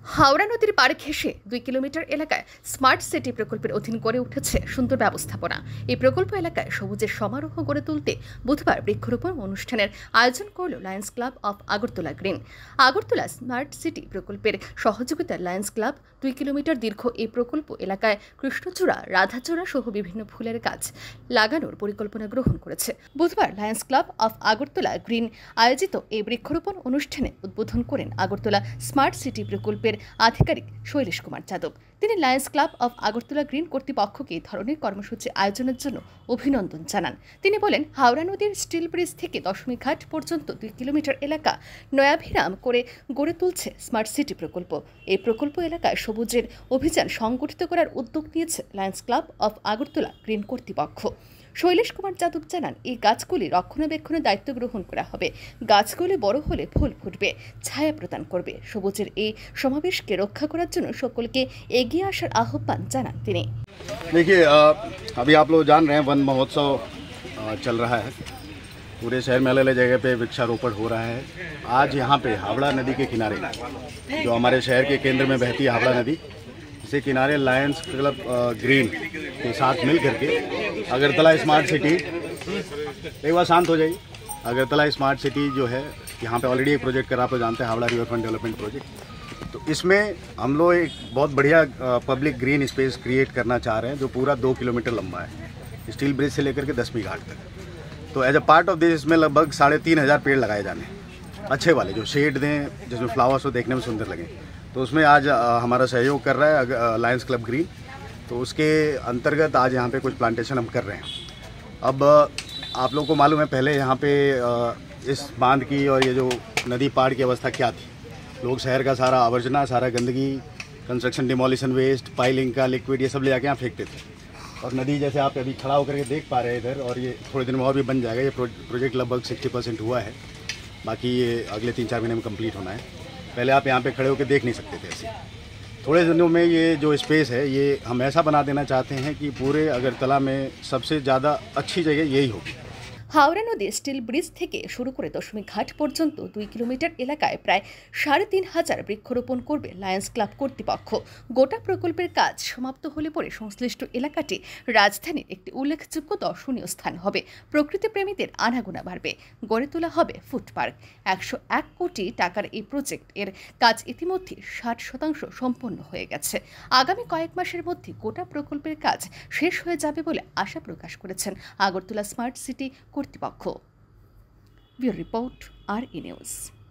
হাওড়া নদীর পাড় ঘেঁষে 2 কিলোমিটার এলাকায় স্মার্ট সিটি প্রকল্পের অধীন গড়ে উঠেছে সুন্দর ব্যবস্থাপনা। এই প্রকল্প এলাকায় সবুজের সমারোহ গড়ে তুলতে বুধবার বৃক্ষরোপণ অনুষ্ঠানের আয়োজন করল Lions Club of Agartala Green. Agartala smart city প্রকল্পের সহযোগিতায় লায়ন্স ক্লাব 2 কিলোমিটার দীর্ঘ এই প্রকল্প এলাকায় কৃষ্ণচূড়া, রাধাচূড়া সহ বিভিন্ন ফুলের গাছ লাগানোর পরিকল্পনা গ্রহণ করেছে। বুধবার Lions Club of Agartala Green আয়োজিত এই বৃক্ষরোপণ অনুষ্ঠানে উদ্বোধন করেন আগরতলা স্মার্ট সিটি প্রকল্পের আধিকারিক শৈলেশ কুমার যাদব। তিনি Lions Club of Agartala Green কর্তৃপক্ষকে এই ধরনের কর্মসূচি আয়োজনের জন্য অভিনন্দন জানান। তিনি বলেন, হাওড়া নদীর স্টিল ব্রিজ থেকে দশমী ঘাট পর্যন্ত 2 কিলোমিটার এলাকা নয়াভিরাম করে গড়ে তুলছে স্মার্ট সিটি প্রকল্প। এই প্রকল্প এলাকায় সবুজের অভিযান সংগঠিত করার উদ্যোগ নিয়েছে Lions Club of Agartala Green কর্তৃপক্ষ। শৈলেশ কুমার যাদব জানান, এই গাছগুলি রক্ষণাবেক্ষণের দায়িত্ব গ্রহণ করা হবে। গাছগুলি বড় হলে ফুল ফুটবে, ছায়া প্রদান করবে। সবুজের এই সমাবেশকে রক্ষা করার জন্য সকলকে এগিয়ে আসার আহ্বান জানান তিনি। देखिए, अभी आप लोग जान रहे हैं वन महोत्सव चल रहा है। पूरे शहर में अलग अलग जगह पे वृक्षारोपण हो रहा है। आज यहाँ पे हावड़ा नदी के किनारे, जो हमारे शहर के केंद्र में बहती है हावड़ा नदी, इसके किनारे लायंस क्लब ग्रीन के साथ मिल करके अगरतला स्मार्ट सिटी, एक बार शांत हो जाइए, अगरतला स्मार्ट सिटी जो है यहाँ पे ऑलरेडी एक प्रोजेक्ट कर आप लोग जानते हैं, Howrah river front development project. तो इसमें हम लोग एक बहुत बढ़िया पब्लिक ग्रीन स्पेस क्रिएट करना चाह रहे हैं, जो पूरा 2 किलोमीटर लंबा है, स्टील ब्रिज से लेकर के दसवीं घाट तक। तो as a part of this इसमें लगभग 3,500 पेड़ लगाए जाने, अच्छे वाले जो शेड दें, जिसमें फ्लावर्स हो देखने में सुंदर लगे। तो उसमें आज हमारा सहयोग कर रहा है लायंस क्लब ग्रीन। तो उसके अंतर्गत आज यहाँ पे कुछ प्लांटेशन हम कर रहे हैं। अब आप लोग को मालूम है पहले यहाँ पे इस बांध की और ये जो नदी पाड़ की अवस्था क्या थी। लोग शहर का सारा आवर्जना, सारा गंदगी, कंस्ट्रक्शन डिमोलिशन वेस्ट, पाइलिंग का लिक्विड, ये सब ले जाके यहाँ फेंकते थे। और नदी जैसे आप अभी खड़ा होकर के देख पा रहे हैं इधर, और ये थोड़े दिन में और भी बन जाएगा। ये प्रोजेक्ट लगभग 60% हुआ है, बाकी ये अगले 3-4 महीने में कंप्लीट होना है। पहले आप यहाँ पे खड़े होकर देख नहीं सकते थे ऐसे। थोड़े दिनों में ये जो स्पेस है ये हम ऐसा बना देना चाहते हैं कि पूरे अगरतला में सबसे ज़्यादा अच्छी जगह यही होगी। হাওড়া নদীর স্টিল ব্রিজ থেকে শুরু করে দশমী ঘাট পর্যন্ত 2 কিলোমিটার এলাকায় প্রায় 3,500 বৃক্ষরোপণ করবে লায়ন্স ক্লাব কর্তৃপক্ষ। গোটা প্রকল্পের কাজ সমাপ্ত হলে পরে সংশ্লিষ্ট এলাকাটি রাজধানীর একটি উল্লেখযোগ্য দর্শনীয় স্থান হবে। প্রকৃতিপ্রেমীদের আনাগোনা বাড়বে, গড়ে তোলা হবে ফুড পার্ক। 101 কোটি টাকার এই প্রজেক্ট এর কাজ ইতিমধ্যে 60% সম্পন্ন হয়ে গেছে। আগামী কয়েক মাসের মধ্যে গোটা প্রকল্পের কাজ শেষ হয়ে যাবে বলে আশা প্রকাশ করেছেন আগরতলা স্মার্ট সিটি কর্তৃপক্ষ। Bureau report, RE news.